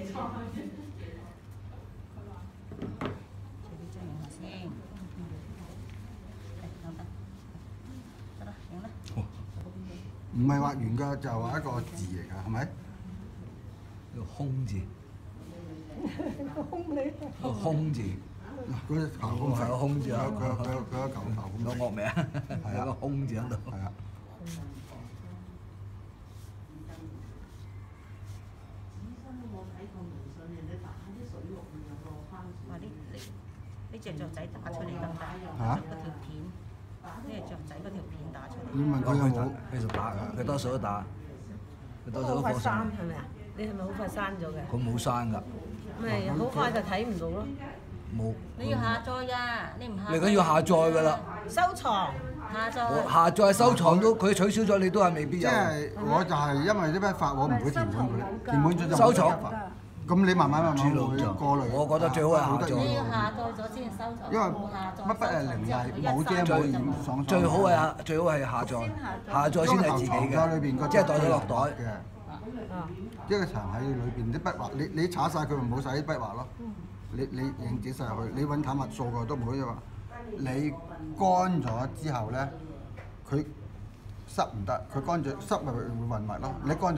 唔係畫完嘅就畫一個字嚟㗎，係咪？ 個空字。 空你。 個空字。 嗰隻校工係個空字啊！ 佢有舊校工。 個惡名係有個空字喺度。 係啊。 話呢隻雀仔打出嚟得唔得？ 嚇？ 嗰條片，呢隻雀仔嗰條片打出嚟。 你問佢有冇？ 繼續打㗎，佢多數都打，佢多數都好快放生。 刪係咪啊？你係咪好快刪咗嘅？ 佢冇刪㗎。 咪好快就睇唔到咯。 冇。 你要下載㗎，你唔下載。 你而家要下載㗎啦。 收藏。 下載。 下載收藏都佢取消咗，你都係未必有。 即係我就係因為呢筆法我唔會填滿佢，填滿咗就收藏。 咁你慢慢會過濾。 我覺得最好係下載。 你要下載咗先收藏。 因為乜筆係零係冇遮冇染爽。 最好係下載，下載先係自己嘅，即係袋咗落袋嘅。 一個牆喺裏邊啲筆畫，你搽晒佢唔好使啲筆畫咯。你影仔細入去，你揾淡墨掃過都唔好，因為你乾咗之後咧，佢濕唔得，佢乾咗濕咪會混墨咯。你乾咗